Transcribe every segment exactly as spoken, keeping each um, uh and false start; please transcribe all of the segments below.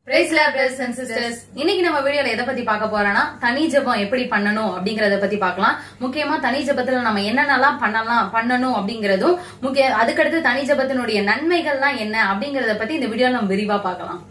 Praise Lord, brothers and sisters. இன்னைக்கு நம்ம வீடியோல எதை பத்தி பார்க்க போறோம்னா தனி ஜெபம் எப்படி பண்ணணும் அப்படிங்கறத பத்தி பார்க்கலாம். முக்கியமா தனி ஜெபத்துல நம்ம என்னென்னலாம் பண்ணலாம் பண்ணணும் அப்படிங்கறதும் முக்கிய அதுக்கடுத்து தனி ஜெபத்தினுடைய நன்மைகள்லாம் என்ன அப்படிங்கறத பத்தி இந்த வீடியோல நம்ம விரிவா பார்க்கலாம்.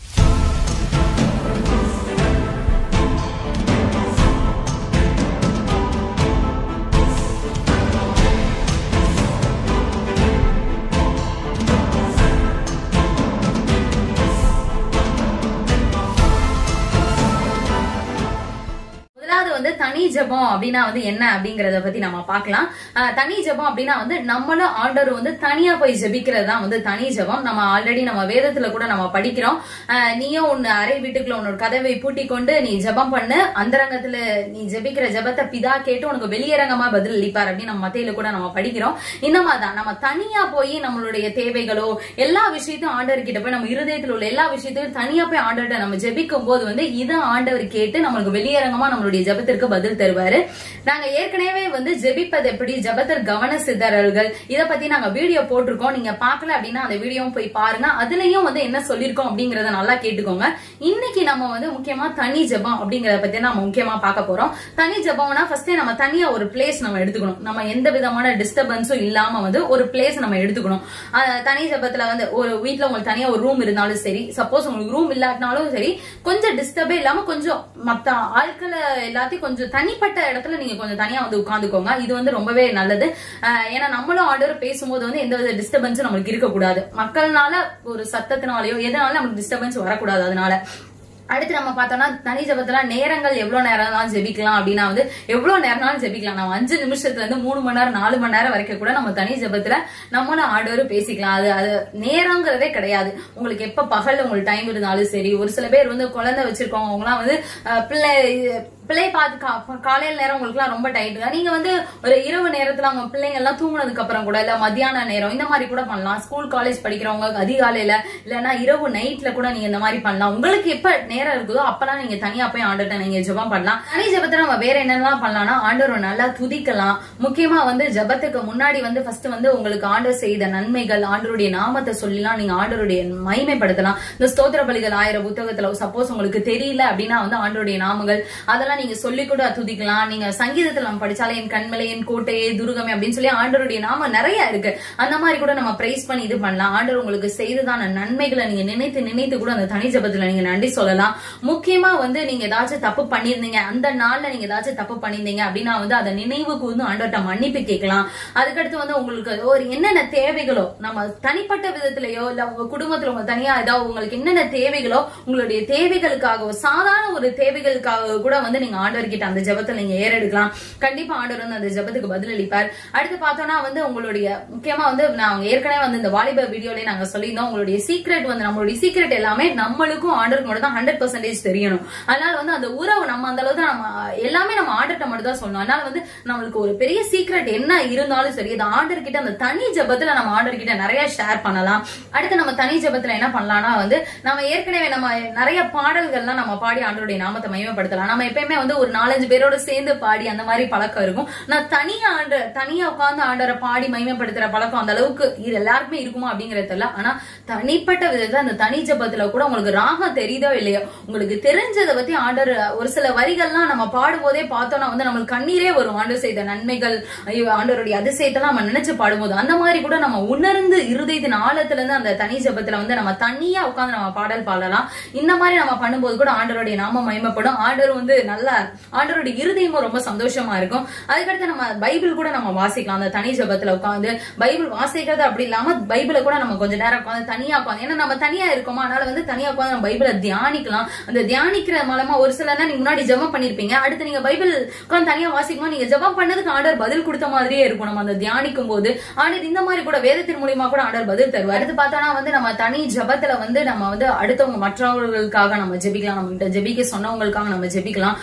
வந்து தனி ஜெபம் அப்படின்னா வந்து என்ன அப்படிங்கறத பத்தி நம்ம பார்க்கலாம். தனி ஜெபம் அப்படின்னா வந்து நம்மளும் ஆண்டவர் வந்து தனியா போய் ஜெபிக்கிறது தான் வந்து தனி ஜெபம். நம்ம ஆல்ரெடி நம்ம வேதத்துல கூட நம்ம படிக்கிறோம். நீயும் உன் அறை வீட்டுக்குள்ள உன்னோட கதவை பூட்டி கொண்டு நீ ஜெபம் பண்ணு, அந்தரங்கத்துல நீ ஜெபிக்கிற ஜெபத்தை பிதா கேட்டு உனக்கு வெளியரங்கமா பதில் அளிப்பார் அப்படின்னு நம்ம மத்தியில கூட நம்ம படிக்கிறோம். இந்த மாதிரிதான் நம்ம தனியா போய் நம்மளுடைய தேவைகளோ எல்லா விஷயத்தையும் ஆண்டவர் கிட்ட போய் நம்ம இருதயத்தில் உள்ள எல்லா விஷயத்தையும் தனியா போய் ஆண்டவர்கிட்ட நம்ம ஜெபிக்கும் போது வந்து இதை ஆண்டவர் கேட்டு நம்மளுக்கு வெளியரங்கமா நம்மளுடைய ஜெபத்திற்கு பதில் தருவாரு. நாங்க ஏற்கனவே வந்து ஜெபிப்பது எப்படி, ஜெபத்தில் கவன சிதறல்கள் இத பத்தி நாங்க வீடியோ போட்டிருக்கோம். நீங்க பாக்கல அப்படின்னா அந்த வீடியோவும் போய் பாருங்க. அதுலயும் வந்து என்ன சொல்லிருக்கோம் அப்படிங்கறத நல்லா கேட்டுக்கோங்க. இன்னைக்கு நம்ம வந்து முக்கியமா தனி ஜெபம் அப்படிங்கறத பத்தி நம்ம முக்கியமா பார்க்க போறோம். தனி ஜெபம்னா ஃபர்ஸ்டே நம்ம தனியா ஒரு பிளேஸ் நம்ம எடுத்துக்கணும். நம்ம எந்த விதமான டிஸ்டர்பன்ஸும் இல்லாம வந்து ஒரு பிளேஸ் நம்ம எடுத்துக்கணும். தனி ஜெபத்துல வந்து ஒரு வீட்டுல உங்களுக்கு தனியா ஒரு ரூம் இருந்தாலும் சரி, சப்போஸ் உங்களுக்கு ரூம் இல்லாட்டினாலும் சரி, கொஞ்சம் டிஸ்டர்பே இல்லாம கொஞ்சம் மத்த ஆட்களை எல்லாத்தையும் கொஞ்சம் தனிப்பட்ட இடத்துல நீங்க கொஞ்சம் தனியா வந்து உட்கார்ந்துக்கோங்க. இது வந்து ரொம்பவே நல்லது. ஏன்னா நம்மளும் ஆர்டர் பேசும்போது வந்து எந்த வித டிஸ்டர்பன்ஸும் நம்மளுக்கு இருக்கக்கூடாது. மக்கள்னால ஒரு சத்தத்தினாலயோ எதனால நமக்கு டிஸ்டர்பன்ஸ் வரக்கூடாது. அதனால அடுத்து நம்ம பார்த்தோம்னா தனி ஜெபத்துல நேரங்கள் எவ்வளவு நேரம் ஜெபிக்கலாம் அப்படின்னா வந்து எவ்வளவு நேரம்னாலும் ஜெபிக்கலாம். நம்ம அஞ்சு நிமிஷத்துல இருந்து மூணு மணி நேரம் நாலு மணி நேரம் வரைக்கும் கூட நம்ம தனி ஜெபத்துல நம்மளும் ஆண்டவரும் பேசிக்கலாம். அது அது நேரங்கிறதே கிடையாது. உங்களுக்கு எப்ப பகல் உங்களுக்கு டைம் இருந்தாலும் சரி. ஒரு சில பேர் வந்து குழந்தை வச்சிருக்கோங்க, அவங்க எல்லாம் வந்து பிள்ளை பிள்ளை பார்த்து காலையில நேரம் உங்களுக்கு எல்லாம் ரொம்ப டைட். நீங்க வந்து ஒரு இரவு நேரத்துல அவங்க பிள்ளைங்க எல்லாம் தூங்குனதுக்கு அப்புறம் கூட இல்ல மத்தியான நேரம் இந்த மாதிரி கூட பண்ணலாம். ஸ்கூல் காலேஜ் படிக்கிறவங்க அதிகாலையில இல்லன்னா இரவு நைட்ல கூட நீங்க இந்த மாதிரி பண்ணலாம். உங்களுக்கு எப்ப நேரம் இருக்குதோ அப்பெல்லாம் நீங்க தனியா போய் ஆண்டவர்ட்ட நீங்க ஜெபம் பண்ணலாம். தனி ஜெபத்துல நம்ம வேற என்னெல்லாம் பண்ணலாம்னா ஆண்டவர் நல்லா துதிக்கலாம். முக்கியமா வந்து ஜெபத்துக்கு முன்னாடி வந்து ஃபர்ஸ்ட் வந்து உங்களுக்கு ஆண்டவர் செய்த நன்மைகள் ஆண்டவருடைய நாமத்தை சொல்லலாம். நீங்க ஆண்டவருடைய மகிமைப்படுத்தலாம். இந்த ஸ்தோத்திர பலிகள் ஆயிரம் புத்தகத்துல சப்போஸ் உங்களுக்கு தெரியல அப்படின்னா வந்து ஆண்டவருடைய நாமங்கள் அதெல்லாம் நீங்க சொல்லி கூட துதிக்கலாம். நீங்க சங்கீதத்துல நம்ம படிச்சாலே என் கண்மலை என் கோட்டையே துருகமே அப்படின்னு சொல்லி ஆண்டவருடைய நாம நிறைய இருக்கு. அந்த மாதிரி கூட நம்ம பிரைஸ் பண்ணி இது பண்ணலாம். ஆண்டவர் உங்களுக்கு செய்ததான நன்மைகளை நீங்க நினைத்து நினைத்து கூட அந்த தனி ஜெபத்துல நீங்க நன்றி சொல்லலாம். முக்கியமா வந்து நீங்க ஏதாச்சும் தப்பு பண்ணிருந்தீங்க, அந்த நாள்ல நீங்க ஏதாச்சும் தப்பு பண்ணிருந்தீங்க அப்படின்னா வந்து அதை நினைவுக்கு வந்து ஆண்டவர்ட்ட மன்னிப்பு கேட்கலாம். அதுக்கடுத்து வந்து உங்களுக்கு ஒரு என்னென்ன தேவைகளோ நம்ம தனிப்பட்ட விதத்திலயோ இல்ல உங்க குடும்பத்துல உங்க தனியா ஏதாவது உங்களுக்கு என்னென்ன தேவைகளோ உங்களுடைய தேவைகளுக்காக சாதாரண ஒரு தேவைகளுக்காக கூட வந்து நீங்க ஆண்டவர் கிட்ட அந்த ஜெபத்தை நீங்க ஏறெடுக்கலாம். கண்டிப்பா ஆண்டவர் வந்து அந்த ஜெபத்துக்கு பதில் அளிப்பார். அடுத்து பார்த்தோம்னா வந்து உங்களுடைய முக்கியமா வந்து நாங்க ஏற்கனவே வந்து இந்த வாலிப வீடியோலயே நாங்க சொல்லியிருந்தோம். உங்களுடைய சீக்ரெட் வந்து நம்மளுடைய சீக்ரெட் எல்லாமே நம்மளுக்கும் ஆண்டருக்கு மட்டும் தான் ஹண்ட்ரட் பர்சன்டேஜ் தெரியணும். அதனால வந்து அந்த உறவு நம்ம அந்த அளவு தான் நம்ம எல்லாமே நம்ம ஆண்டர்கிட்ட மட்டும் தான் சொல்லணும். அதனால வந்து நம்மளுக்கு ஒரு பெரிய சீக்ரெட் என்ன இருந்தாலும் சரி அது ஆண்டர் கிட்ட அந்த தனி ஜெபத்துல நம்ம ஆண்டர் கிட்ட நிறைய ஷேர் பண்ணலாம். அடுத்து நம்ம தனி ஜெபத்துல என்ன பண்ணலாம்னா வந்து நம்ம ஏற்கனவே நம்ம நிறைய பாடல்கள்லாம் நம்ம பாடி ஆண்டருடைய நாமத்தை மகிமைப்படுத்தலாம். நம்ம எப்பயுமே வந்து ஒரு நாலஞ்சு பேரோட சேர்ந்து பாடி அந்த மாதிரி பழக்கம் இருக்கும். நான் தனியா ஆண்ட தனியா உட்கார்ந்து ஆண்டரை பாடி மகிமைப்படுத்துற பழக்கம் அந்த அளவுக்கு இது எல்லாருக்குமே இருக்குமா அப்படிங்கறது தெரியல. ஆனா தனிப்பட்ட விதத்துல அந்த தனி ஜெபத்துல கூட உங்களுக்கு ராகம் தெரியுதோ இல்லையோ உங்களுக்கு தெரிஞ்சதை பத்தி ஆண்டர் ஒரு சில வரிகள்லாம் நம்ம பாடும்போதே பார்த்தோம்னா வந்து நம்மளுக்கு கண்ணீரே வரும். ஆண்டர் செய்த நன்மைகள் ஆண்டருடைய அதிசயத்தெல்லாம் நம்ம நினைச்சு பாடும்போது அந்த மாதிரி கூட நம்ம உணர்ந்து இருதயத்தின் ஆழத்துல இருந்து அந்த தனி ஜெபத்துல வந்து நம்ம தனியா உட்கார்ந்து நம்ம பாடல் பாடலாம். இந்த மாதிரி நம்ம பண்ணும்போது கூட ஆண்டருடைய நாமம் மகிமைப்படும். ஆண்டர் வந்து நல்லா ஆண்டவருடைய இருதயமும் ரொம்ப சந்தோஷமா இருக்கும். அதுக்கடுத்து நம்ம பைபிள் கூட நம்ம வாசிக்கலாம். அந்த தனி ஜெபத்துல உட்காந்து பைபிள் வாசிக்கிறது அப்படி இல்லாம பைபிளை கூட நம்ம கொஞ்ச நேரம் உட்காந்து தனியா உட்காந்து ஏன்னா நம்ம தனியா இருக்கோமா அதனால வந்து தனியா உட்காந்து நம்ம பைபிளை தியானிக்கலாம். அந்த தியானிக்கிற மூலமா ஒரு சில நீங்க முன்னாடி ஜெபம் பண்ணிருப்பீங்க, அடுத்து நீங்க பைபிள் உட்காந்து தனியா வாசிக்கும்போது நீங்க ஜெபம் பண்ணதுக்கு ஆண்டவர் பதில் கொடுத்த மாதிரியே இருக்கும். நம்ம அந்த தியானிக்கும் போது ஆண்டவர் இந்த மாதிரி கூட வேதத்தின் மூலியமா கூட ஆண்டவர் பதில் தருவார். அடுத்து பார்த்தோம்னா வந்து நம்ம தனி ஜெபத்துல வந்து நம்ம வந்து அடுத்தவங்க மற்றவர்களுக்காக நம்ம ஜெபிக்கலாம். நம்ம கிட்ட ஜெபிக்க சொன்னவங்களுக்காக நம்ம ஜெபிக்கலாம்.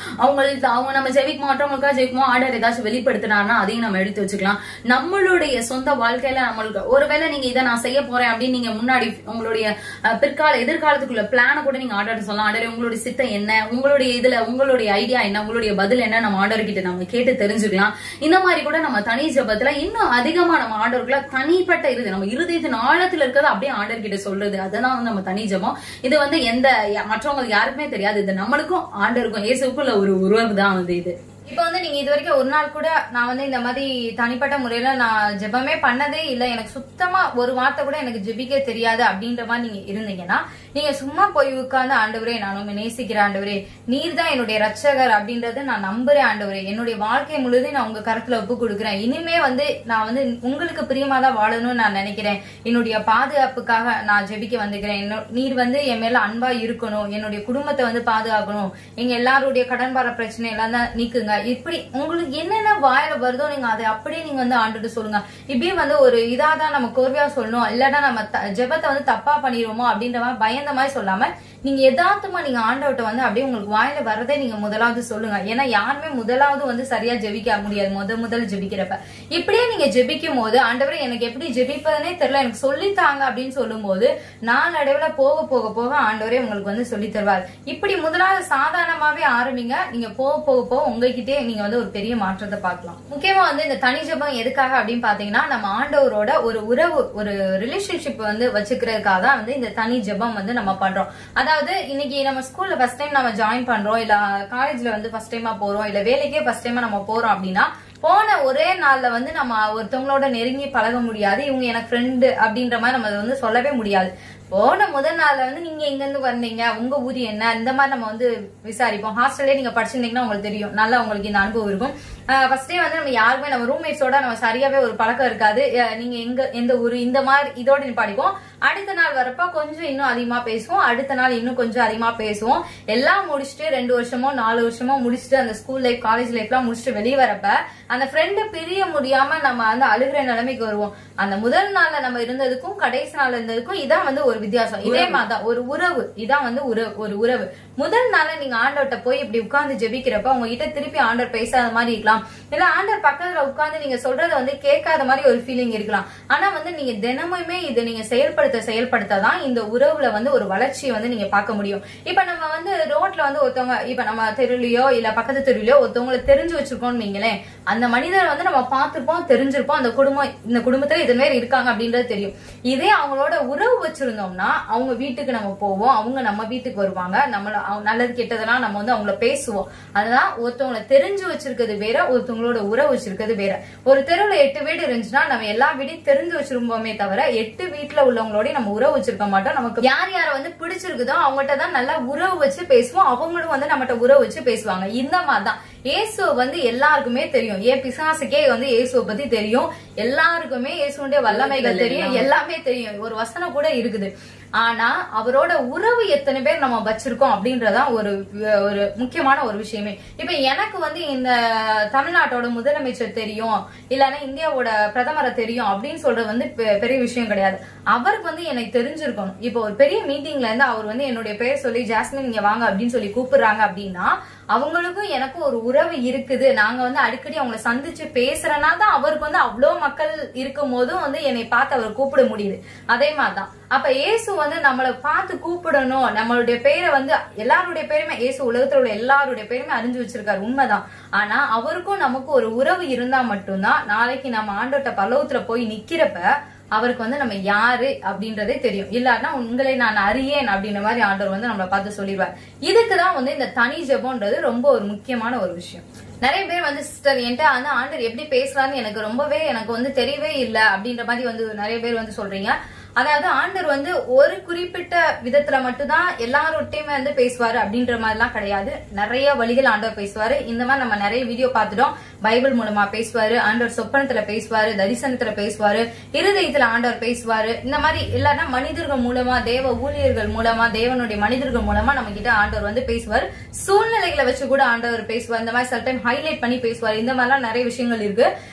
அவங்களுக்கு அவங்க நம்ம ஜெபிக்க மற்றவங்களுக்காக ஜெபிக்குமோ ஆண்டவர் ஏதாச்சும் வெளிப்படுத்தினார்னா அதையும் நம்ம எடுத்து வச்சுக்கலாம். நம்மளுடைய சொந்த வாழ்க்கையில நம்மளுக்கு ஒருவேளை நீங்க இதை நான் செய்ய போறேன் அப்படின்னு நீங்க முன்னாடி உங்களுடைய பிற்கால எதிர்காலத்துக்குள்ள பிளான கூட நீங்க ஆர்டர் சொல்லலாம். ஆர்டர் உங்களுடைய சித்தம் என்ன, உங்களுடைய இதுல உங்களுடைய ஐடியா என்ன, உங்களுடைய பதில் என்ன, நம்ம ஆர்டர் கிட்ட நம்ம கேட்டு தெரிஞ்சுக்கலாம். இந்த மாதிரி கூட நம்ம தனி ஜெபத்துல இன்னும் அதிகமா நம்ம ஆர்டருக்குள்ள தனிப்பட்ட இருக்கு நம்ம இருதயத்தின் ஆழத்துல இருக்கிறது அப்படியே ஆர்டர் கிட்ட சொல்றது, அதெல்லாம் வந்து நம்ம தனி ஜெபம். இது வந்து எந்த மற்றவங்களுக்கு யாருக்குமே தெரியாது. இது நம்மளுக்கும் ஆண்டருக்கும் இயேசுக்குள்ள ஒரு உறவு தான் வந்து இது. இப்ப வந்து நீங்க இது வரைக்கும் ஒரு நாள் கூட நான் வந்து இந்த மாதிரி தனிப்பட்ட முறையில நான் ஜெபமே பண்ணதே இல்ல, எனக்கு சுத்தமா ஒரு வார்த்தை கூட எனக்கு ஜெபிக்க தெரியாது அப்படின்ற மாதிரி நீங்க இருந்தீங்கன்னா, நீங்க சும்மா போய் உட்கார்ந்து ஆண்டவரே நான் உண்மை நேசிக்கிற ஆண்டவரே, நீர் தான் என்னுடைய ரட்சகர் அப்படின்றத நான் நம்புறேன் ஆண்டவரே, என்னுடைய வாழ்க்கை முழுவதும் நான் உங்க கருத்துல ஒப்பு கொடுக்குறேன், இனிமே வந்து நான் வந்து உங்களுக்கு பிரியமா தான் வாழணும்னு நான் நினைக்கிறேன், என்னுடைய பாதுகாப்புக்காக நான் ஜெபிக்க வந்துக்கிறேன், நீர் வந்து என் மேல அன்பா இருக்கணும், என்னுடைய குடும்பத்தை வந்து பாதுகாக்கணும், எங்க எல்லாருடைய கடன் பார பிரச்சனை எல்லாம் தான் நீக்குங்க, இப்படி உங்களுக்கு என்னென்ன வாயில வருதோ நீங்க அதை அப்படியே நீங்க வந்து ஆண்டுட்டு சொல்லுங்க. இப்படியே வந்து ஒரு இதாதான் நம்ம கோர்வையா சொல்லணும், இல்லன்னா நம்ம ஜெபத்தை வந்து தப்பா பண்ணிடுவோமோ அப்படின்ற மாதிரி பயந்த மாதிரி சொல்லாம நீங்க யதார்த்தமா நீங்க ஆண்டவர்கிட்ட வந்து அப்படியே உங்களுக்கு வாயில வரதே நீங்க முதலாவது சொல்லுங்க. ஏன்னா யாருமே முதலாவது வந்து சரியா ஜெபிக்க முடியாது முத முதல் ஜெபிக்கிறப்ப. இப்படியே நீங்க ஜெபிக்கும் போது ஆண்டவரே எனக்கு எப்படி ஜெபிப்பதுனே தெரியல எனக்கு சொல்லித்தாங்க அப்படின்னு சொல்லும் போது நாளடைவுல போக போக போக ஆண்டவரே உங்களுக்கு வந்து சொல்லி தருவார். இப்படி முதலாவது சாதாரணமாவே ஆரம்பிங்க, நீங்க போக போக போக உங்ககிட்டே நீங்க வந்து ஒரு பெரிய மாற்றத்தை பார்க்கலாம். முக்கியமா வந்து இந்த தனி ஜெபம் எதுக்காக அப்படின்னு பாத்தீங்கன்னா, நம்ம ஆண்டவரோட ஒரு உறவு ஒரு ரிலேஷன்ஷிப் வந்து வச்சுக்கிறதுக்காக தான் வந்து இந்த தனி ஜெபம் வந்து நம்ம பண்றோம். அதாவது இன்னைக்கு நம்ம ஸ்கூல்ல ஃபர்ஸ்ட் டைம் நம்ம ஜாயின் பண்றோம், இல்ல காலேஜ்ல வந்து ஃபர்ஸ்ட் டைமா போறோம், இல்ல வேலைக்கே ஃபர்ஸ்ட் டைமா நம்ம போறோம் அப்படின்னா, போன ஒரே நாள்ல வந்து நம்ம ஒருத்தவங்களோட நெருங்கி பழக முடியாது, இவங்க எனக்கு ஃப்ரெண்டு அப்படின்ற மாதிரி நம்ம வந்து சொல்லவே முடியாது. போன முதல் நாள்ல வந்து நீங்க எங்க இருந்து வந்தீங்க, உங்க ஊர் என்ன, இந்த மாதிரி நம்ம வந்து விசாரிப்போம். ஹாஸ்டல்லே நீங்க படிச்சிருந்தீங்கன்னா உங்களுக்கு தெரியும், நல்லா உங்களுக்கு இந்த அனுபவம் இருக்கும். ஃபர்ஸ்ட் டே வந்து நம்ம யாருமே நம்ம ரூம்மேட்ஸோட நம்ம சரியாவே ஒரு பழக்கம் இருக்காது. நீங்க எங்க எந்த ஊரு இந்த மாதிரி இதோட நிப்பாடிப்போம். அடுத்த நாள் வரப்ப கொஞ்சம் இன்னும் அதிகமா பேசுவோம், அடுத்த நாள் இன்னும் கொஞ்சம் அதிகமா பேசுவோம். எல்லாம் முடிச்சுட்டு ரெண்டு வருஷமோ நாலு வருஷமோ முடிச்சுட்டு அந்த ஸ்கூல் லைஃப் காலேஜ் லைஃப் எல்லாம் முடிச்சுட்டு வெளியே வரப்ப அந்த ஃப்ரெண்டு பிரிய முடியாம நம்ம வந்து அழுகிற நிலைமைக்கு வருவோம். அந்த முதல் நாள்ல நம்ம இருந்ததுக்கும் கடைசி நாள் இருந்ததுக்கும் இதான் வந்து ஒரு வித்தியாசம். இதே மாதிரிதான் ஒரு உறவு, இதான் வந்து ஒரு உறவு. முதல் நாள்ல நீங்க ஆண்டவர்கிட்ட போய் இப்படி உட்கார்ந்து ஜெபிக்கிறப்ப உங்ககிட்ட திருப்பி ஆண்டவர் பேசாத மாதிரி இருக்கலாம், இல்ல ஆண்டவர் பக்கத்துல உட்கார்ந்து நீங்க சொல்றத வந்து கேட்காத மாதிரி ஒரு ஃபீலிங் இருக்கலாம். ஆனா வந்து நீங்க தினமுமே இதை நீங்க செயல்படுத்த செயல்படுத்ததான் இந்த உறவுல வந்து ஒரு வளர்ச்சியை வந்து நீங்க பார்க்க முடியும். இப்ப நம்ம வந்து ரோட்ல வந்து ஒருத்தவங்க, இப்ப நம்ம தெருவிலையோ இல்ல பக்கத்து தெருவிலையோ ஒருத்தவங்களை தெரிஞ்சு வச்சிருக்கோம்னு நீங்களேன், அந்த மனிதரை வந்து நம்ம பார்த்திருப்போம், தெரிஞ்சிருப்போம், அந்த குடும்பம் இந்த குடும்பத்துல இது மாதிரி இருக்காங்க அப்படின்றது தெரியும். இதே அவங்களோட உறவு வச்சிருந்தோம்னா அவங்க வீட்டுக்கு நம்ம போவோம், அவங்க நம்ம வீட்டுக்கு வருவாங்க, நம்மள நல்லது கெட்டதெல்லாம் நம்ம வந்து அவங்கள பேசுவோம். அதுதான் ஒருத்தவங்களை தெரிஞ்சு வச்சிருக்கிறது வேற, ஒருத்தவங்களோட உறவு வச்சிருக்கிறது வேற. ஒரு தெருவுல எட்டு வீடு இருந்துச்சுன்னா நம்ம எல்லா வீடையும் தெரிஞ்சு வச்சிருப்போமே தவிர எட்டு வீட்டுல உள்ளவங்களோட நம்ம உறவு வச்சிருக்க மாட்டோம். நமக்கு யார் யார வந்து பிடிச்சிருக்குதோ அவங்ககிட்ட தான் நல்லா உறவு வச்சு பேசுவோம், அவங்களும் வந்து நம்மகிட்ட உறவு வச்சு பேசுவாங்க. இந்த மாதிரிதான் இயேசுவை வந்து எல்லாருக்குமே தெரியும், ஏன் பிசாசுக்கே வந்து இயேசுவை பத்தி தெரியும், எல்லாருக்குமே இயேசுடைய வல்லமைகள் தெரியும், எல்லாமே தெரியும், ஒரு வசனம் கூட இருக்குது. ஆனா அவரோட உறவு எத்தனை பேர் நம்ம வச்சிருக்கோம் அப்படின்றதான் ஒரு ஒரு முக்கியமான ஒரு விஷயமே. இப்ப எனக்கு வந்து இந்த தமிழ்நாட்டோட முதலமைச்சர் தெரியும், இல்லன்னா இந்தியாவோட பிரதமரை தெரியும் அப்படின்னு சொல்றது வந்து பெரிய விஷயம் கிடையாது. அவருக்கு வந்து எனக்கு தெரிஞ்சிருக்கணும். இப்ப ஒரு பெரிய மீட்டிங்ல இருந்து அவர் வந்து என்னுடைய பேர் சொல்லி ஜாஸ்மின் நீங்க வாங்க அப்படின்னு சொல்லி கூப்பிடுறாங்க அப்படின்னா அவங்களுக்கும் எனக்கும் ஒரு உறவு இருக்குது, நாங்க வந்து அடிக்கடி அவங்களை சந்திச்சு பேசுறனால தான் அவருக்கு வந்து அவ்வளவு மக்கள் இருக்கும் போதும் வந்து என்னை பார்த்து அவர் கூப்பிட முடியுது. அதே மாதிரிதான் அப்ப இயேசு வந்து நம்மளை பார்த்து கூப்பிடணும், நம்மளுடைய பேரை வந்து எல்லாருடைய பேருமே இயேசு உலகத்துல உள்ள எல்லாருடைய பேருமே அறிஞ்சு வச்சிருக்காரு, உண்மைதான். ஆனா அவருக்கும் நமக்கும் ஒரு உறவு இருந்தா மட்டும்தான் நாளைக்கு நம்ம ஆண்டவர்ட்ட பரலோகத்துல போய் நிக்கிறப்ப அவருக்கு வந்து நம்ம யாரு அப்படின்றதே தெரியும். இல்லாட்டினா உங்களை நான் அறியேன் அப்படின்ற மாதிரி ஆண்டவர் வந்து நம்மளை பார்த்து சொல்லிடுவார். இதுக்குதான் வந்து இந்த தனி ஜெபம்ன்றது ரொம்ப ஒரு முக்கியமான ஒரு விஷயம். நிறைய பேர் வந்து சிஸ்டர் என்கிட்ட வந்து ஆண்டவர் எப்படி பேசலான்னு எனக்கு ரொம்பவே எனக்கு வந்து தெரியவே இல்லை அப்படின்ற மாதிரி வந்து நிறைய பேர் வந்து சொல்றீங்க. அதாவது ஆண்டவர் வந்து ஒரு குறிப்பிட்ட விதத்துல மட்டும்தான் எல்லாரோட்டையுமே வந்து பேசுவாரு அப்படின்ற மாதிரி எல்லாம் கிடையாது. நிறைய வழிகள் ஆண்டவர் பேசுவாரு. இந்த மாதிரி நம்ம நிறைய வீடியோ பார்த்துட்டோம். பைபிள் மூலமா பேசுவாரு, ஆண்டவர் சொப்பனத்துல பேசுவாரு, தரிசனத்துல பேசுவாரு, இருதயத்துல ஆண்டவர் பேசுவாரு. இந்த மாதிரி இல்லன்னா மனிதர்கள் மூலமா, தேவ ஊழியர்கள் மூலமா, தேவனுடைய மனிதர்கள் மூலமா நம்ம கிட்ட ஆண்டவர் வந்து பேசுவார். சூழ்நிலைகளை வச்சு கூட ஆண்டவர் பேசுவார். இந்த மாதிரி சில டைம் ஹைலைட் பண்ணி பேசுவார். இந்த மாதிரி எல்லாம் நிறைய விஷயங்கள் இருக்கு.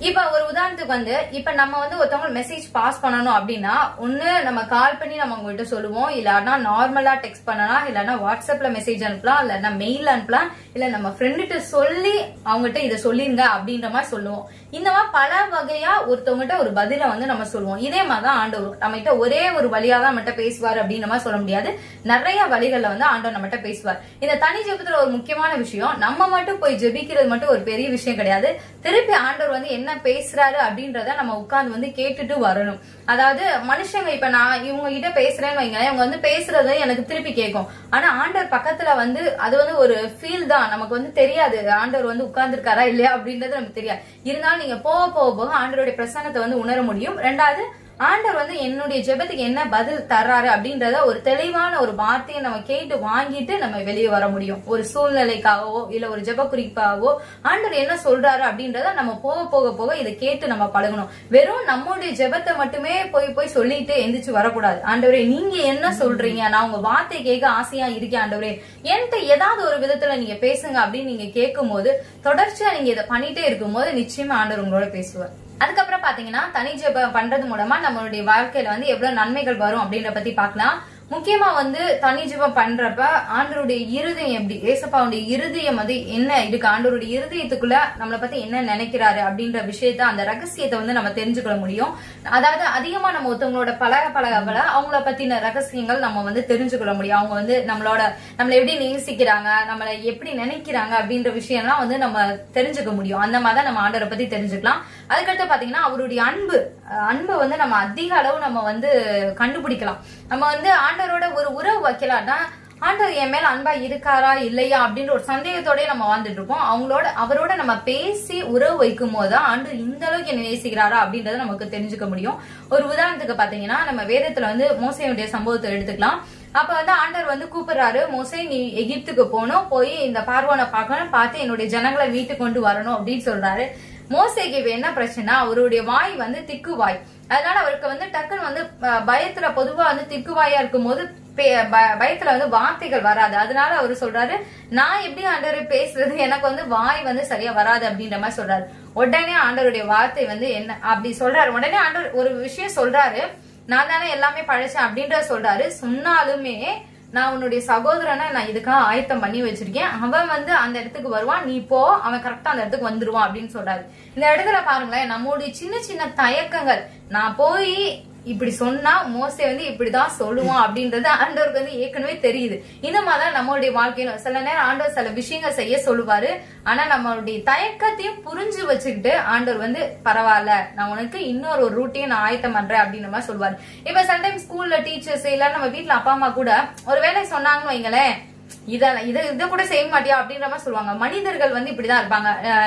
இப்ப ஒரு உதாரணத்துக்கு வந்து இப்ப நம்ம வந்து ஒருத்தவங்க மெசேஜ் பாஸ் பண்ணணும் அப்படின்னா ஒண்ணு நம்ம கால் பண்ணி நம்ம உங்ககிட்ட சொல்லுவோம், இல்லன்னா நார்மலா டெக்ஸ்ட் பண்ணலாம், இல்லன்னா வாட்ஸ்அப்ல மெசேஜ் அனுப்பலாம், இல்லன்னா மெயில் அனுப்பலாம், இல்ல நம்ம ஃப்ரெண்டுகிட்ட சொல்லி அவங்ககிட்ட இதை சொல்லிருங்க அப்படின்ற மாதிரி சொல்லுவோம். இந்த மாதிரி பல வகையா ஒருத்தவங்ககிட்ட ஒரு பதில வந்து நம்ம சொல்லுவோம். இதே மாதிரிதான் ஆண்டவர் நம்ம கிட்ட ஒரே ஒரு வழியா தான் நம்மகிட்ட பேசுவார் அப்படின்ற மாதிரி சொல்ல முடியாது. நிறைய வழிகள்ல வந்து ஆண்டவர் நம்மகிட்ட பேசுவார். இந்த தனி ஜெபத்துல ஒரு முக்கியமான விஷயம், நம்ம மட்டும் போய் ஜெபிக்கிறது மட்டும் ஒரு பெரிய விஷயம் கிடையாது. திருப்பி ஆண்டவர் வந்து என்ன பேசுறாரு அப்படின்றத நம்ம உட்கார்ந்து வந்து கேட்டுட்டு வரணும். அதாவது மனுஷங்க இப்ப நான் இவங்க கிட்ட பேசுறேன்னு வைங்களேன், இவங்க வந்து பேசுறது எனக்கு திருப்பி கேட்கும். ஆனா ஆண்டவர் பக்கத்துல வந்து அது வந்து ஒரு ஃபீல் தான், நமக்கு வந்து தெரியாது ஆண்டவர் வந்து உட்கார்ந்து இருக்காரா இல்லையா அப்படின்றது நமக்கு தெரியாது. இருந்தாலும் நீங்க போக போக போக ஆண்டவருடைய பிரசன்னத்தை வந்து உணர முடியும். ரெண்டாவது ஆண்டவர் வந்து என்னுடைய ஜெபத்துக்கு என்ன பதில் தர்றாரு அப்படின்றத ஒரு தெளிவான ஒரு வார்த்தையை நம்ம கேட்டு வாங்கிட்டு நம்ம வெளியே வர முடியும். ஒரு சூழ்நிலைக்காகவோ இல்ல ஒரு ஜெப குறிப்பாகவோ ஆண்டவர் என்ன சொல்றாரு அப்படின்றத நம்ம போக போக போக இதை கேட்டு நம்ம பழகணும். வெறும் நம்மளுடைய ஜெபத்தை மட்டுமே போய் போய் சொல்லிட்டு எந்திரிச்சு வரக்கூடாது. ஆண்டவரே நீங்க என்ன சொல்றீங்க, நான் உங்க வார்த்தை கேட்க ஆசையா இருக்கேன் ஆண்டவரே, என்கிட்ட ஏதாவது ஒரு விதத்துல நீங்க பேசுங்க அப்படின்னு நீங்க கேட்கும் போது தொடர்ச்சியா நீங்க இதை பண்ணிட்டே இருக்கும் போது நிச்சயமா ஆண்டவர் உங்களோட பேசுவார். அதுக்கப்புறம் பாத்தீங்கன்னா தனி ஜெபம் பண்றது மூலமா நம்மளுடைய வாழ்க்கையில வந்து எவ்வளவு நன்மைகள் வரும் அப்படின்ற பத்தி பாக்கலாம். முக்கியமா வந்து தனி ஜெபம் பண்றப்ப ஆண்டவருடைய இருதயம் எப்படி, ஏசப்பாவுடைய இருதயம் வந்து என்ன இருக்கு, ஆண்டவருடைய இருதயத்துக்குள்ள நம்மளை பத்தி என்ன நினைக்கிறாரு அப்படின்ற விஷயத்த அந்த ரகசியத்தை வந்து நம்ம தெரிஞ்சுக்கொள்ள முடியும். அதாவது அதிகமா நம்ம ஒருத்தவங்களோட பழக பழக பல அவங்கள பத்தின ரகசியங்கள் நம்ம வந்து தெரிஞ்சுக்கொள்ள முடியும். அவங்க வந்து நம்மளோட நம்மளை எப்படி நேசிக்கிறாங்க, நம்மளை எப்படி நினைக்கிறாங்க அப்படின்ற விஷயம்லாம் வந்து நம்ம தெரிஞ்சுக்க முடியும். அந்த மாதிரி நம்ம ஆண்டவரை பத்தி தெரிஞ்சுக்கலாம். அதுக்கடுத்து பாத்தீங்கன்னா அவருடைய அன்பு அன்பை வந்து நம்ம அதிக அளவு நம்ம வந்து கண்டுபிடிக்கலாம். நம்ம வந்து ஆண்டவரோட ஒரு உறவு வைக்கலாம்னா ஆண்டவர் என் மேல அன்பா இருக்காரா இல்லையா அப்படின்ற ஒரு சந்தேகத்தோடய நம்ம வாழ்ந்துட்டு இருப்போம். அவங்களோட அவரோட நம்ம பேசி உறவு வைக்கும் போதுதான் ஆண்டவர் இந்த அளவுக்கு என்ன நேசிக்கிறாரா அப்படின்றத நமக்கு தெரிஞ்சுக்க முடியும். ஒரு உதாரணத்துக்கு பாத்தீங்கன்னா நம்ம வேதத்துல வந்து மோசேயுடைய சம்பவத்தை எடுத்துக்கலாம். அப்ப வந்து ஆண்டவர் வந்து கூப்பிடுறாரு, மோசே நீ எகிப்துக்கு போகணும், போய் இந்த பார்வோனை பார்க்கணும், பார்த்து என்னுடைய ஜனங்களை மீட்டு கொண்டு வரணும் அப்படின்னு சொல்றாரு. மோசேக்கு என்ன பிரச்சனை, அவருடைய வாய் வந்து திக்கு வாய். அதனால அவருக்கு வந்து டக்குன்னு வந்து பயத்துல பொதுவா வந்து திக்குவாயா இருக்கும் போது பயத்துல வந்து வார்த்தைகள் வராது. அதனால அவரு சொல்றாரு, நான் எப்படி ஆண்டவர் பேசுறது, எனக்கு வந்து வாய் வந்து சரியா வராது அப்படின்ற மாதிரி சொல்றாரு. உடனே ஆண்டவருடைய வார்த்தை வந்து என்ன அப்படி சொல்றாரு. உடனே ஆண்டவர் ஒரு விஷயம் சொல்றாரு, நான் தானே எல்லாமே படைச்சேன் அப்படின்றத சொல்றாரு. சொன்னாலுமே நான் உன்னுடைய சகோதரனை நான் இதுக்காக ஆயத்தம் பண்ணி வச்சிருக்கேன், அவன் வந்து அந்த இடத்துக்கு வருவான், நீ போ, அவன் கரெக்டா அந்த இடத்துக்கு வந்துருவான் அப்படின்னு சொல்றாரு. இந்த இடத்துல பாருங்களேன், நம்மளுடைய சின்ன சின்ன தயக்கங்கள், நான் போய் இப்படி சொன்னா மோசே வந்து இப்படிதான் சொல்லுவான் அப்படின்றது ஆண்டவருக்கு வந்து ஏற்கனவே தெரியுது. இந்த மாதிரிதான் நம்மளுடைய வாழ்க்கையில சில நேரம் ஆண்டவர் சில விஷயங்கள் செய்ய சொல்லுவாரு. ஆனா நம்மளுடைய தயக்கத்தையும் புரிஞ்சு வச்சுக்கிட்டு ஆண்டவர் வந்து பரவாயில்ல, நான் உனக்கு இன்னொரு ஒரு ரூட்டையும் நான் ஆயத்தம் பண்றேன் அப்படின்ற மாதிரி சொல்லுவாரு. இப்ப சம்டைம்ஸ் ஸ்கூல்ல டீச்சர்ஸ் இல்ல நம்ம வீட்டுல அப்பா அம்மா கூட ஒரு வேலை சொன்னாங்கன்னு வைங்களேன், இத இத இத கூட செய்ய மாட்டியா அப்படின்ற மாதிரி சொல்லுவாங்க. மனிதர்கள் வந்து இப்படிதான் இருப்பாங்க,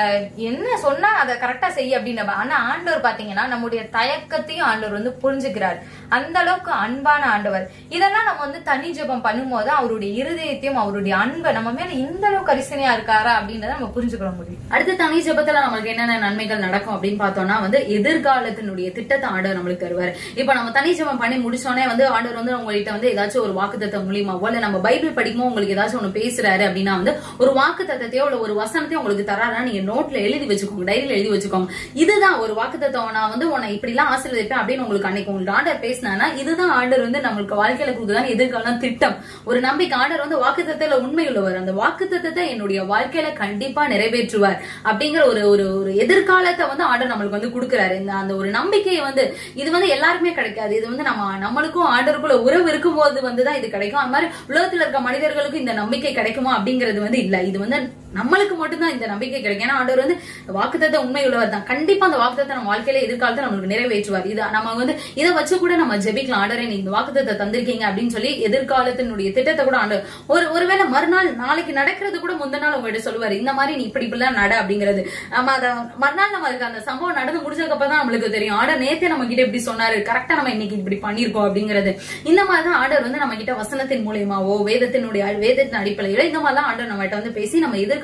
என்ன சொன்னா அதை கரெக்டா செய்ய அப்படின்ற. ஆனா ஆண்டவர் பாத்தீங்கன்னா நம்முடைய தயக்கத்தையும் ஆண்டவர் வந்து புரிஞ்சுக்கிறார். அந்த அளவுக்கு அன்பான ஆண்டவர். இதெல்லாம் நம்ம வந்து தனி ஜெபம் பண்ணும்போது அவருடைய இருதயத்தையும் அவருடைய அன்பை நம்ம மேல இந்த அளவுக்கு கரிசனையா இருக்காரா அப்படின்றத நம்ம புரிஞ்சுக்க முடியும். அடுத்து தனி ஜெபத்துல நம்மளுக்கு என்னென்ன நன்மைகள் நடக்கும் அப்படின்னு பார்த்தோம்னா வந்து எதிர்காலத்தினுடைய திட்டத்தை ஆண்டவர் நம்மளுக்கு தருவாரு. இப்ப நம்ம தனி ஜெபம் பண்ணி முடிச்சோடனே வந்து ஆண்டவர் வந்து உங்கள்கிட்ட வந்து ஏதாச்சும் ஒரு வாக்குத்தத்தம் மூலியமாவோ இல்ல நம்ம பைபிள் படிக்கும்போது உங்களுக்கு ஏதாச்சும் ஒண்ணு பேசுறாரு அப்படின்னா வந்து ஒரு வாக்கு தத்தத்தையோ இல்ல ஒரு வசனத்தையோ உங்களுக்கு தராரா, நீங்க நோட்ல எழுதி வச்சுக்கோங்க, டைரியில எழுதி வச்சுக்கோங்க. இதுதான் ஒரு வாக்கு தத்தம், நான் வந்து உன்னை இப்படி எல்லாம் ஆசீர்வதிப்பேன் அப்படின்னு உங்களுக்கு அன்னைக்கு உங்களுக்கு ஆண்டவர் பேசினா இதுதான் ஆண்டவர் வந்து நம்மளுக்கு வாழ்க்கையில கொடுக்குதான் எதிர்காலம் திட்டம். ஒரு நம்பிக்கை, ஆண்டவர் வந்து வாக்கு தத்தத்துல உண்மை உள்ளவர், அந்த வாக்கு தத்தத்தை என்னுடைய வாழ்க்கையில கண்டிப்பா நிறைவேற்றுவார் அப்படிங்கிற ஒரு ஒரு எதிர்காலத்தை வந்து ஆண்டவர் நம்மளுக்கு வந்து கொடுக்குறாரு. இந்த அந்த ஒரு நம்பிக்கையை வந்து இது வந்து எல்லாருமே கிடைக்காது. இது வந்து நம்ம நம்மளுக்கும் ஆண்டவருக்குள்ள உறவு இருக்கும் போது வந்துதான் இது கிடைக்கும். அது மாதிரி உலகத்துல இருக்க மனிதர்களுக்கும் இந்த நம்பிக்கை கிடைக்குமா அப்படிங்கிறது வந்து இல்ல. இது வந்து நம்மளுக்கு மட்டும்தான் இந்த நம்பிக்கை கிடைக்கும். ஏன்னா ஆண்டவர் வந்து வாக்குத்தத்த உண்மை உள்ளவர் தான். கண்டிப்பா அந்த வாக்குத்தத்தை நம்ம வாழ்க்கையில எதிர்காலத்தை நம்மளுக்கு நிறைவேற்றுவார். இது நம்ம வந்து இதை வச்சு கூட நம்ம ஜெபிக்கலாம், ஆண்டவரே நீ இந்த வாக்குத்தத்தை தந்திருக்கீங்க அப்படின்னு சொல்லி எதிர்காலத்தினுடைய திட்டத்தை கூட ஆண்டவர் ஒரு ஒருவேளை மறுநாள் நாளைக்கு நடக்கிறது கூட முந்தின நாள் உங்கள்கிட்ட சொல்லுவாரு, இந்த மாதிரி நீ இப்படி இப்படிலாம் நட அப்படிங்கிறது. நம்ம அதை மறுநாள் நம்ம இருக்கு அந்த சம்பவம் நடந்து முடிச்சதுக்கு அப்புறம் தான் நம்மளுக்கு தெரியும், ஆண்டவர் நேத்தே நம்ம கிட்ட இப்படி சொன்னாரு, கரெக்டா நம்ம இன்னைக்கு இப்படி பண்ணிருக்கோம் அப்படிங்கிறது. இந்த மாதிரிதான் ஆண்டவர் வந்து நம்ம கிட்ட வசனத்தின் மூலியமாவோ வேதத்தினுடைய வேதத்தின் அடிப்படையில இந்த மாதிரிலாம் ஆண்டவர் நம்ம கிட்ட வந்து பேசி நம்ம எதிர்கால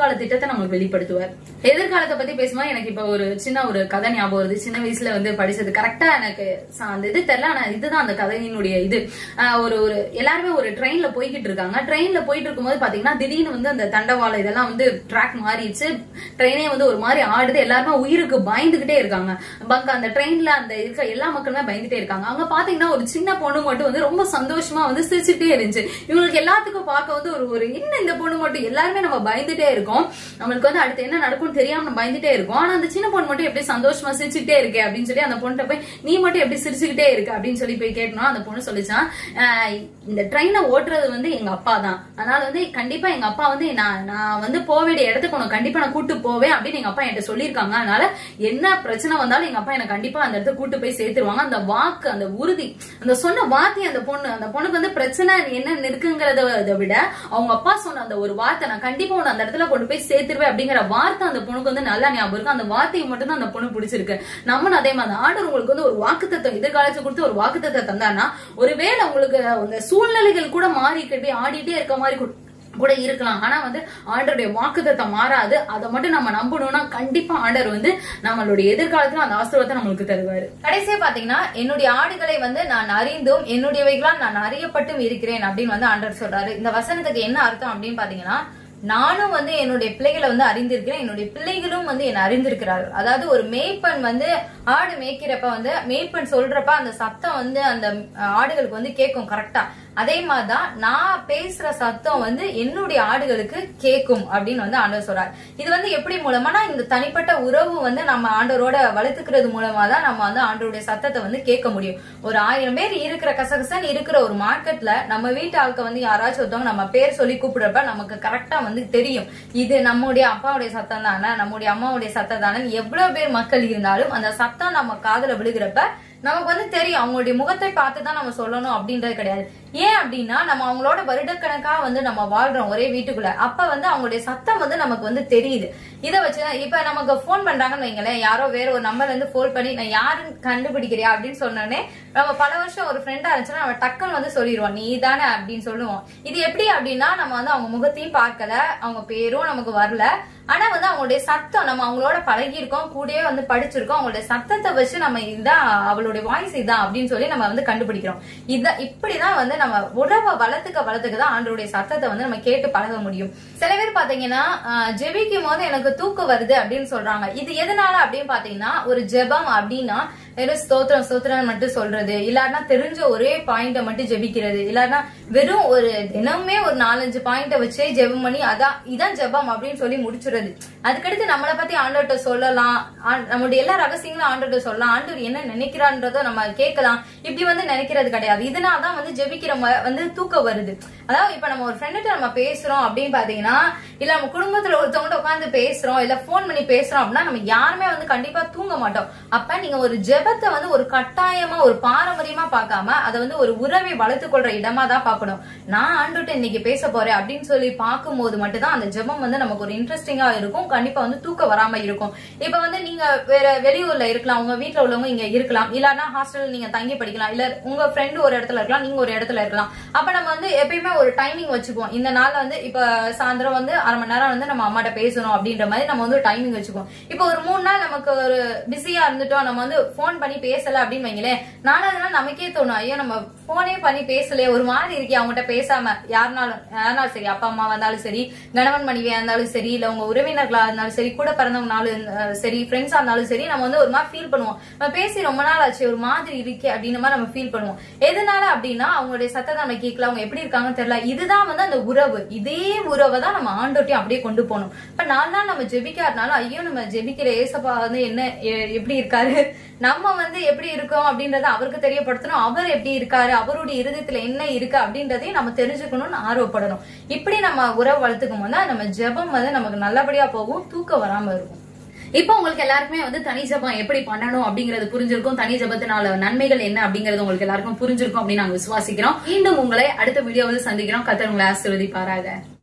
எதிர்கால திட்டத்தை நம்மளுக்கு வெளிப்படுத்துவார். எதிர்காலத்தை பத்தி பேசும்போது எனக்கு இப்ப ஒரு சின்ன ஒரு கதை ஞாபகம் வருது. சின்ன வயசுல வந்து படிச்சது கரெக்டா எனக்கு அந்த இது தெரியல, ஆனா இதுதான் அந்த கதையினுடைய இது. ஒரு ஒரு எல்லாருமே ஒரு ட்ரெயின்ல போய்கிட்டு இருக்காங்க. ட்ரெயின்ல போயிட்டு இருக்கும்போது பாத்தீங்கன்னா திடீர்னு வந்து அந்த தண்டவாளம் இதெல்லாம் வந்து ட்ராக் மாறிடுச்சு. ட்ரெயினே வந்து ஒரு மாதிரி ஆடுது. எல்லாருமே உயிருக்கு பயந்துகிட்டே இருக்காங்க. பங்க அந்த ட்ரெயின்ல அந்த இருக்க எல்லா மக்களுமே பயந்துட்டே இருக்காங்க. அங்க பாத்தீங்கன்னா ஒரு சின்ன பொண்ணு மட்டும் வந்து ரொம்ப சந்தோஷமா வந்து சிரிச்சுட்டே இருந்துச்சு. இவங்களுக்கு எல்லாத்துக்கும் பார்க்க வந்து ஒரு ஒரு இன்னும் இந்த பொண்ணு மட்டும் எல்லாருமே நம்ம பயந்துட்டே இருக்கோம். நம்மளுக்கு வந்து அடுத்து என்ன நடக்கும்னு தெரியாம நம்ம பயந்துட்டே இருக்கோம். ஆனா அந்த சின்ன பொண்ணு மட்டும் எப்படி சந்தோஷமா சிரிச்சுட்டே இருக்கு அப்படின்னு சொல்லி அந்த பொண்ணு போய் நீ மட்டும் எப்படி சிரிச்சுக்கிட்டே இருக்கு அப்படின்னு சொல்லி போய் கேட்டோம். அந்த பொண்ணு சொல்லிச்சான், இந்த ட்ரெயினை ஓட்டுறது வந்து எங்க அப்பா தான். அதனால வந்து கண்டிப்பா எங்க அப்பா வந்து நான் நான் வந்து போக வேண்டிய இடத்துக்கு உனக்கு கண்டிப்பா நான் கூட்டு போவேன் அப்படின்னு எங்க அப்பா என்கிட்ட சொல்லியிருக்காங்க. அதனால என்ன பிரச்சனை வந்தாலும் எங்க அப்பா எனக்கு கண்டிப்பா அந்த இடத்துக்கு கூட்டு போய் சேர்த்துருவாங்க. அந்த வாக்கு, அந்த உறுதி, அந்த சொன்ன வார்த்தை அந்த பொண்ணு அந்த பொண்ணுக்கு வந்து பிரச்சனை என்ன இருக்குங்கிறத விட அவங்க அப்பா சொன்ன அந்த ஒரு வார்த்தை, நான் கண்டிப்பா உன்னை அந்த இடத்துல கொண்டு போய் சேர்த்துருவேன் அப்படிங்கிற வார்த்தை அந்த பொண்ணுக்கு வந்து நல்லா ஞாபகம் இருக்கு. அந்த வார்த்தையை மட்டும் தான் அந்த பொண்ணு பிடிச்சிருக்கு. நம்மளும் அதே மாதிரி ஆண்டவர் உங்களுக்கு வந்து ஒரு வாக்குத்தத்தம் எதிர்காலத்தை கொடுத்து ஒரு வாக்குத்தத்தை தந்தானா, ஒருவேளை உங்களுக்கு அந்த சூழ்நிலைகள் கூட மாறிக்கிட்டே ஆடிட்டே இருக்க மாதிரி கூட இருக்கலாம். ஆனா வந்து ஆண்டருடைய வாக்குத்தத்தை மாறாது. அதை மட்டும் நம்ம நம்பணும்னா கண்டிப்பா ஆண்டவர் வந்து நம்மளுடைய எதிர்காலத்துல அந்த ஆசீர்வாதத்தை நம்மளுக்கு தருவாரு. கடைசியா பாத்தீங்கன்னா என்னுடைய ஆடுகளை வந்து நான் அறிந்தும் என்னுடையவைகளால் நான் அறியப்பட்டும் இருக்கிறேன் அப்படின்னு வந்து ஆண்டவர் சொல்றாரு. இந்த வசனத்துக்கு என்ன அர்த்தம் அப்படின்னு பாத்தீங்கன்னா, நானும் வந்து என்னுடைய பிள்ளைகளை வந்து அறிந்திருக்கிறேன், என்னுடைய பிள்ளைகளும் வந்து என்ன அறிந்திருக்கிறார்கள். அதாவது ஒரு மேய்ப்பன் வந்து ஆடு மேய்க்கிறப்ப வந்து மேய்ப்பன் சொல்றப்ப அந்த சத்தம் வந்து அந்த ஆடுகளுக்கு வந்து கேட்கும் கரெக்டா. அதே மாதிரிதான் நான் பேசுற சத்தம் வந்து என்னுடைய ஆடுகளுக்கு கேட்கும் அப்படின்னு வந்து ஆண்டவர் சொல்றாரு. இது வந்து எப்படி மூலமானா இந்த தனிப்பட்ட உறவு வந்து நம்ம ஆண்டவரோட வளர்த்துக்கிறது மூலமா தான் நம்ம வந்து ஆண்டவருடைய சத்தத்தை வந்து கேட்க முடியும். ஒரு ஆயிரம் பேர் இருக்கிற கசகசன் இருக்கிற ஒரு மார்க்கெட்ல நம்ம வீட்டு ஆட்கள் வந்து யாராச்சும் ஒருத்தவங்க நம்ம பேர் சொல்லி கூப்பிடுறப்ப நமக்கு கரெக்டா வந்து தெரியும் இது நம்முடைய அப்பாவுடைய சத்தம் தானே, நம்முடைய அம்மாவுடைய சத்தம் தானே. எவ்வளவு பேர் மக்கள் இருந்தாலும் அந்த சத்தம் நம்ம காதுல விழுகிறப்ப நமக்கு வந்து தெரியும். அவங்களுடைய முகத்தை பார்த்துதான் நம்ம சொல்லணும் அப்படின்றது கிடையாது. ஏன் அப்படின்னா நம்ம அவங்களோட வருடக்கணக்கா வந்து நம்ம வாழ்றோம் ஒரே வீட்டுக்குள்ள. அப்ப வந்து அவங்களுடைய சத்தம் வந்து நமக்கு வந்து தெரியுது. இதை வச்சுதான் இப்ப நமக்கு போன் பண்றாங்கன்னு வைங்களேன், யாரோ வேற ஒரு நம்பர்ல இருந்து போன் பண்ணி நான் யாருன்னு கண்டுபிடிக்கிறியா அப்படின்னு சொன்னோடனே நம்ம பல வருஷம் ஒரு ஃப்ரெண்டா இருந்துச்சுன்னா நம்ம டக்குன்னு வந்து சொல்லிடுவோம் நீ தானே அப்படின்னு சொல்லுவோம். இது எப்படி அப்படின்னா நம்ம வந்து அவங்க முகத்தையும் பார்க்கல, அவங்க பேரும் நமக்கு வரல, ஆனா வந்து அவங்களுடைய சத்தம் நம்ம அவங்களோட பழகி இருக்கோம், கூடயே வந்து படிச்சிருக்கோம். அவங்களுடைய சத்தத்தை வச்சு நம்ம இதுதான் அவளுடைய வாய்ஸ் இதுதான் அப்படின்னு சொல்லி நம்ம வந்து கண்டுபிடிக்கிறோம். இதான் இப்படிதான் வந்து நம்ம உறவை வளர்த்துக்க வளர்த்துக்கதான் ஆண்டவருடைய சத்தத்தை வந்து நம்ம கேட்டு பழக முடியும். சில பேர் பாத்தீங்கன்னா ஜெபிக்கும் போது எனக்கு தூக்கம் வருது அப்படின்னு சொல்றாங்க. இது எதனால அப்படின்னு பாத்தீங்கன்னா, ஒரு ஜெபம் அப்படின்னா வெறும் ஸ்தோத்திரம் ஸ்தோத்திரம் மட்டும் சொல்றது, இல்லாட்டினா தெரிஞ்ச ஒரே பாயிண்ட மட்டும் ஜெபிக்கிறது, இல்லாட்டினா வெறும் ஒரு தினமே ஒரு நாலஞ்சு பாயிண்ட வச்சே ஜெபம் பண்ணி அதான் இதான் ஜெபம் அப்படின்னு சொல்லி முடிச்சுறது. அதுக்கடுத்து நம்மளை பத்தி ஆண்டவர்கிட்ட சொல்லலாம், நம்மளுடைய எல்லா ரகசியங்களும் ஆண்டவர்கிட்ட சொல்லலாம், ஆண்டவர் என்ன நினைக்கிறான்றத நம்ம கேட்கலாம். இப்படி வந்து நினைக்கிறது கிடையாது. இதனாலதான் வந்து ஜெபிக்கிற வந்து தூக்கம் வருது. அதாவது இப்ப நம்ம ஒரு ஃப்ரெண்ட்ட நம்ம பேசுறோம் அப்படின்னு பாத்தீங்கன்னா, இல்ல நம்ம குடும்பத்துல ஒருத்தவங்க உட்காந்து பேசுறோம், இல்ல போன் பண்ணி பேசுறோம் அப்படின்னா நம்ம யாருமே வந்து கண்டிப்பா தூங்க மாட்டோம். அப்ப நீங்க ஒரு ஜெபத்தை வந்து ஒரு கட்டாயமா ஒரு பாரம்பரியமா பார்க்காம அதை வந்து ஒரு உறவை வளர்த்துக் கொள்ற இடமா தான் பார்க்கணும். நான் ஆண்டுட்டு இன்னைக்கு பேச போறேன் அப்படின்னு சொல்லி பார்க்கும் போது மட்டும்தான் அந்த ஜெபம் வந்து நமக்கு ஒரு இன்ட்ரெஸ்டிங்கா இருக்கும். கண்டிப்பா வந்து தூக்கம் வராம இருக்கும். இப்ப வந்து நீங்க வேற வெளியூர்ல இருக்கலாம், உங்க வீட்டுல உள்ளவங்க இங்க இருக்கலாம், இல்லன்னா ஹாஸ்டல் நீங்க தங்கி படிக்கலாம், இல்ல உங்க ஃப்ரெண்டு ஒரு இடத்துல இருக்கலாம், நீங்க ஒரு இடத்துல இருக்கலாம். அப்ப நம்ம வந்து எப்பயுமே ஒரு டைமிங் வச்சுக்குவோம். இந்த நாள்ல வந்து இப்ப சாயந்தரம் வந்து அரை மணி நேரம் வந்து நம்ம அம்மாட்ட பேசணும் அப்படின்ற மாதிரி நம்ம வந்து டைமிங் வச்சுக்குவோம். இப்ப ஒரு மூணு நாள் நமக்கு ஒரு பிஸியா இருந்துட்டோம், நம்ம வந்து போன் பண்ணி பேசல அப்படின்னு வைங்களேன், நானும் நமக்கே தோணும் ஐயோ நம்ம போனே பண்ணி பேசலையே, ஒரு மாதிரி இருக்கே அவங்ககிட்ட பேசாம. யாருனாலும் யாருனாலும் சரி, அப்பா அம்மா வந்தாலும் சரி, கணவன் மனைவியா இருந்தாலும் சரி, இல்ல உங்க உறவினர்களா இருந்தாலும் சரி, கூட பிறந்தவங்கனாலும் சரி, ஃப்ரெண்ட்ஸா இருந்தாலும் சரி, நம்ம வந்து ஒரு மாதிரி ஃபீல் பண்ணுவோம். நம்ம பேசி ரொம்ப நாள் ஆச்சு, ஒரு மாதிரி இருக்கே அப்படின்னு மாதிரி நம்ம ஃபீல் பண்ணுவோம். எதனால அப்படின்னா அவங்களுடைய சத்தத்தை நம்ம கேட்கல, அவங்க எப்படி இருக்காங்கன்னு தெரியல. இதுதான் வந்து அந்த உறவு. இதே உறவை தான் நம்ம ஆண்டோட்டையும் அப்படியே கொண்டு போகணும். இப்ப நாலு நாள் நம்ம ஜெபிக்காதனால ஐயோ நம்ம ஜெபிக்கிற ஏசப்பா வந்து என்ன எப்படி இருக்காரு, நம்ம வந்து எப்படி இருக்கோம் அப்படின்றத அவருக்கு தெரியப்படுத்தணும். அவர் எப்படி இருக்காரு, அவருடைய இருதயத்துல என்ன இருக்கு அப்படின்றதையும் நம்ம தெரிஞ்சுக்கணும்னு ஆர்வப்படணும். இப்படி நம்ம உறவு வளர்த்துக்கும் போது நம்ம ஜெபம் வந்து நமக்கு நல்லபடியா போகும், தூக்கம் வராம இருக்கும். இப்ப உங்களுக்கு எல்லாருக்குமே வந்து தனி ஜெபம் எப்படி பண்ணணும் அப்படிங்கறது புரிஞ்சிருக்கும். தனி ஜெபத்தினால நன்மைகள் என்ன அப்படிங்கறது உங்களுக்கு எல்லாருக்கும் புரிஞ்சிருக்கும் அப்படின்னு நாங்க விசுவாசிக்கிறோம். மீண்டும் உங்களை அடுத்த வீடியோவில் சந்திக்கிறோம். கர்த்தர் உங்களை ஆசீர்வதிப்பாராக.